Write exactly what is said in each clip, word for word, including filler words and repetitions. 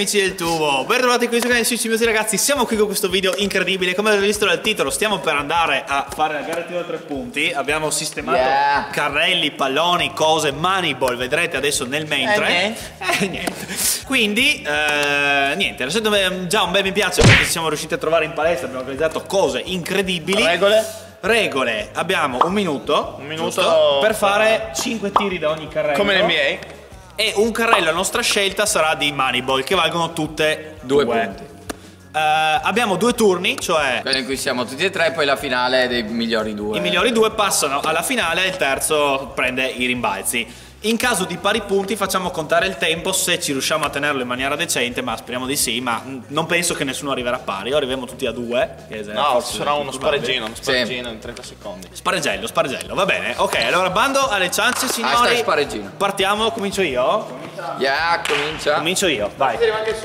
amici del tubo, ben trovati qui su canale Siciliani ragazzi. Siamo qui con questo video incredibile. Come avete visto dal titolo, stiamo per andare a fare la gara tiro a tre punti. Abbiamo sistemato yeah. carrelli, palloni, cose, moneyball, vedrete adesso nel mentre. Eh, niente. Eh, niente. Quindi eh, niente, lasciate già un bel mi piace perché ci siamo riusciti a trovare in palestra. Abbiamo organizzato cose incredibili. Regole? Regole, abbiamo un minuto, un minuto giusto, per fare cinque tiri da ogni carrello. Come nell'N B A. E un carrello a nostra scelta sarà di moneyball, che valgono tutte due, due. punti. Uh, abbiamo due turni, cioè quello in cui siamo tutti e tre, poi la finale dei migliori due. I migliori due passano alla finale e il terzo prende i rimbalzi. In caso di pari punti facciamo contare il tempo se ci riusciamo a tenerlo in maniera decente, ma speriamo di sì, ma non penso che nessuno arriverà a pari, o arriviamo tutti a due. Che no, ci sarà uno spareggino, uno spareggino sì. in trenta secondi. Spareggello, spareggello, va bene. Ok, allora bando alle ciance, signori. Spareggino. Partiamo, comincio io. Comincia. Yeah, comincia. Comincio io, vai.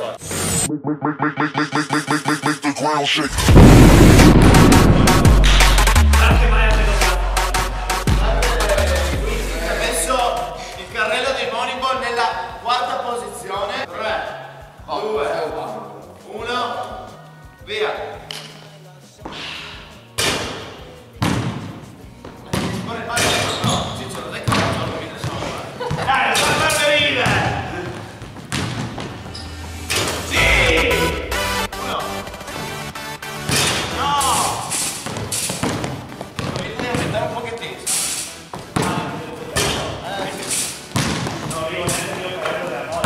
Via! Dai, sta per ridere! Sì! Uno! No! Devi aumentare un pochettino. No, io ho il carrello della moda.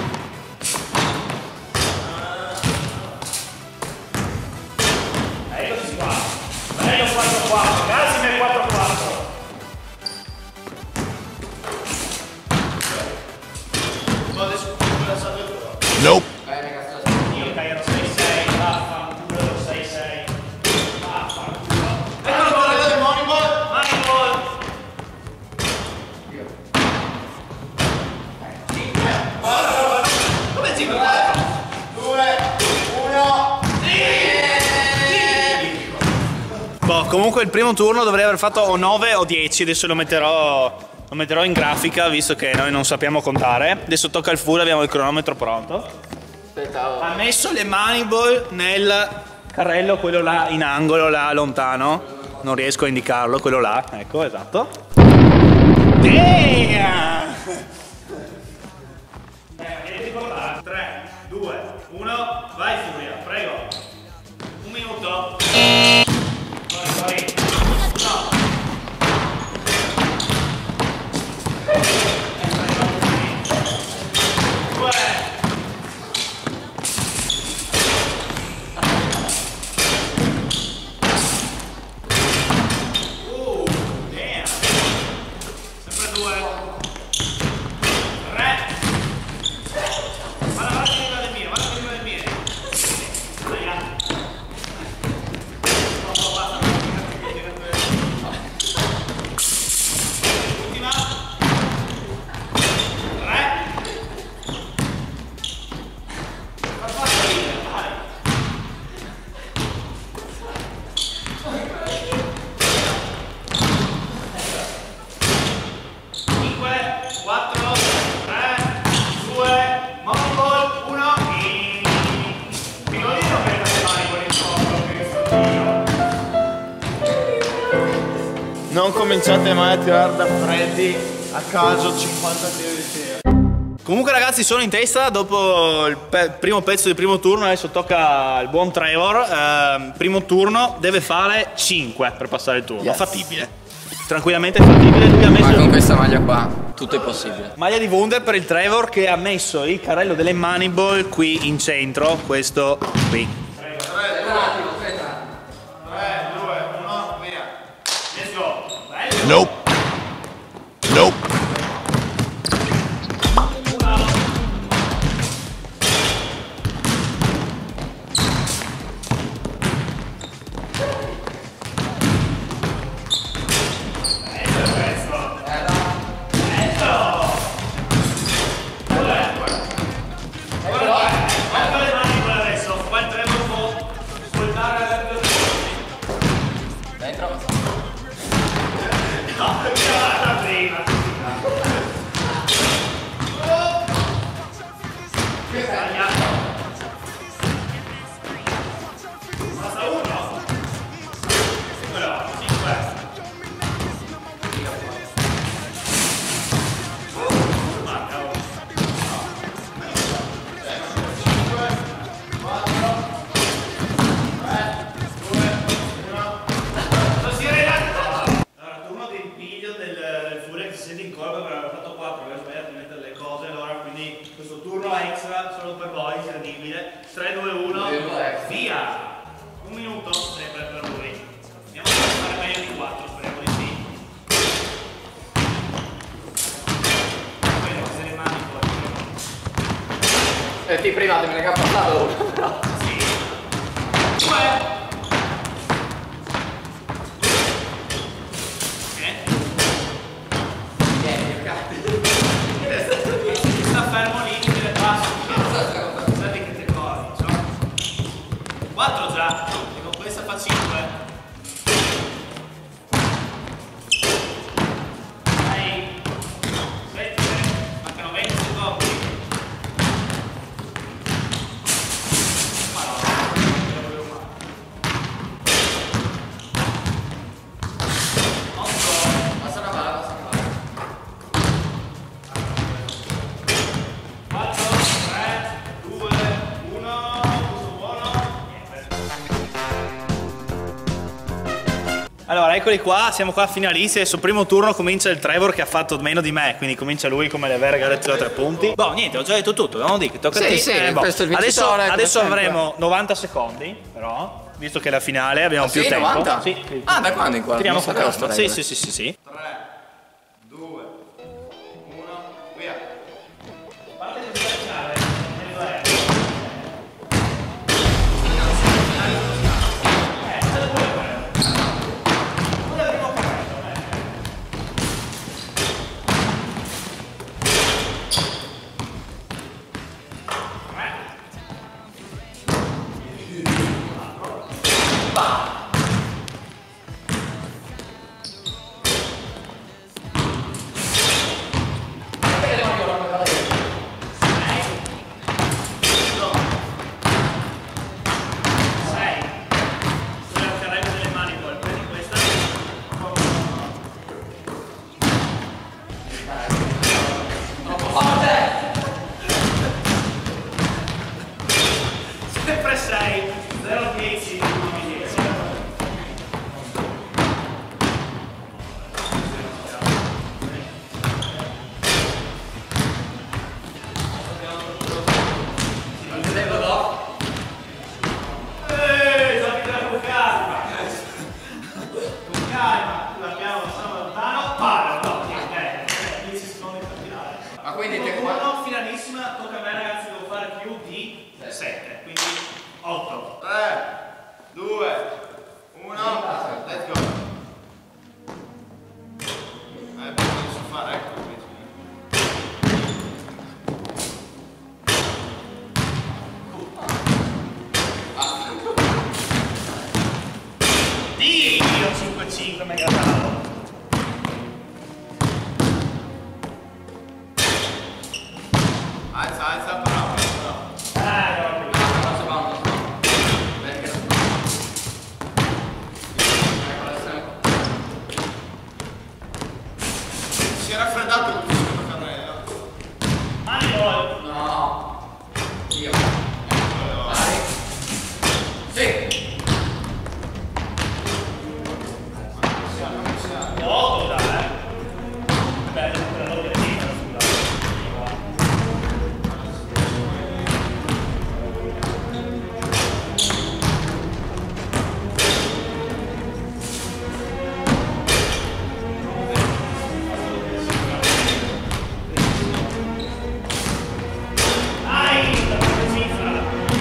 Eccoci qua. Bello quattro quattro, casi nel quattro quattro. Nope. Io cagliano sei sei, vaffanculo, sei sei. Vaffanculo. Ecco il carrello del moneyball. Moneyball. Come cinque, quattro, due, uno. Boh, comunque il primo turno dovrei aver fatto o nove o dieci, adesso lo metterò, lo metterò in grafica visto che noi non sappiamo contare. Adesso tocca al Full, abbiamo il cronometro pronto. Aspetta. Ha messo le moneyball nel carrello, quello là in angolo, là lontano. Non riesco a indicarlo, quello là, ecco, esatto. Damn! tre, due, uno, vai Furia, prego. Un minuto. Sorry, sorry. No. Non cominciate mai a tirare da freddi a caso cinquanta tiri di tiro. Comunque ragazzi sono in testa dopo il pe primo pezzo del primo turno, adesso tocca al buon Trevor. Eh, primo turno deve fare cinque per passare il turno, yes. Fattibile. Tranquillamente fattibile, lui ha messo... Ma con questa maglia qua tutto è possibile. Maglia di Wunder per il Trevor che ha messo il carrello delle moneyball qui in centro, questo qui. Nope. Nope. Prima. Un minuto sempre per lui. Andiamo a fare meglio di quattro, speriamo di sì. Poi devo essere in mano poi. E ti prima te me ne ha passato però. Sì. Due. Sta fermo lì, che le passo. Guardate che te corri, quattro già, e con questa fa cinque. sei, sette, mancano venti secondi. Ma no, non volevo fare. otto. Passa una mano, passa una mano. quattro, tre, due, uno, uso buono. Allora, eccoli qua, siamo qua finalisti. Adesso primo turno comincia il Trevor che ha fatto meno di me, quindi comincia lui come le vere garette da tre punti. Boh, niente, ho già detto tutto, non dico, tocca a Sì, te. sì, Eh, boh. questo è il Adesso, vincitore, adesso come avremo novanta secondi, però, visto che è la finale abbiamo Ah, più sì, tempo. novanta? Sì, sì. Ah, da quando in qua? Tiriamo Non con sapevo calma. sta Sì, regola. sì, sì, sì, sì. tre, due, uno, via. Parte di finale. Sempre sei, zero dieci, uno dieci. Eeeh, giochi con calma. Con calma, l'abbiamo abbastanza lontano. Paro, no, niente, dieci secondi per tirare. Ma quindi te Uno, finalissima, tocca a me ragazzi, devo fare più di sette, quindi otto. tre, due, uno, let's go. Eh, non so fare, ecco. Dio, cinque cinque mega bravo. Alza, alza, bravo, bravo. Ah, no, Passa bando. Perché non? Si è raffreddato il secondo carrello. mani gol. No. Io. Vai. Sì. otto dai, eh. Bello, per l'obiettivo, scusa. Dai, la prima cifra.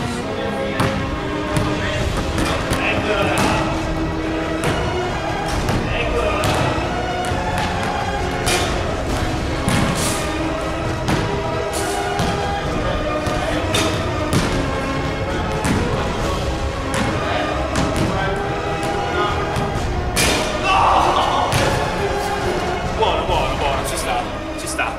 Eccola. Eccola. Buono, buono, buono, ci sta, ci sta.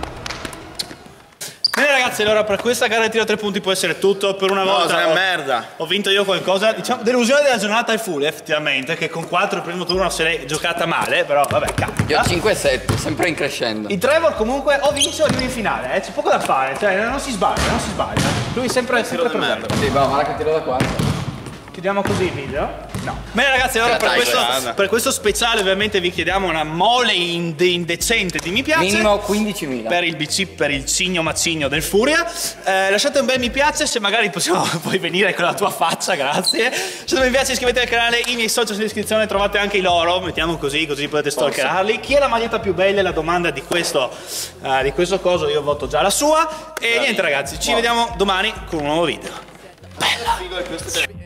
Bene ragazzi, allora per questa gara di tiro a tre punti può essere tutto. Per una No, volta sei ho, una merda. ho vinto io qualcosa. Diciamo, delusione della giornata è full, effettivamente, che con quattro il primo turno se l'è giocata male, però vabbè, Io capita. cinque sette, sempre in crescendo. Il Trevor comunque o vince o arriva in finale, eh? C'è poco da fare, cioè non si sbaglia, non si sbaglia. Lui sempre, sempre di merda. presente. Sì, va, ma che tiro da quattro. Chiudiamo così il video? No. Bene ragazzi, allora per questo, per questo speciale ovviamente vi chiediamo una mole inde indecente di mi piace. Minimo quindicimila. Per il B C, per il cigno macigno del Furia. Eh, lasciate un bel mi piace, se magari possiamo poi venire con la tua faccia, grazie. Lasciate un mi piace, iscrivetevi al canale, i miei social in descrizione, trovate anche i loro, mettiamo così, così potete stalkerarli. Chi è la maglietta più bella è la domanda di questo, uh, di questo coso, io voto già la sua. E niente ragazzi, ci vediamo domani con un nuovo video. Bella!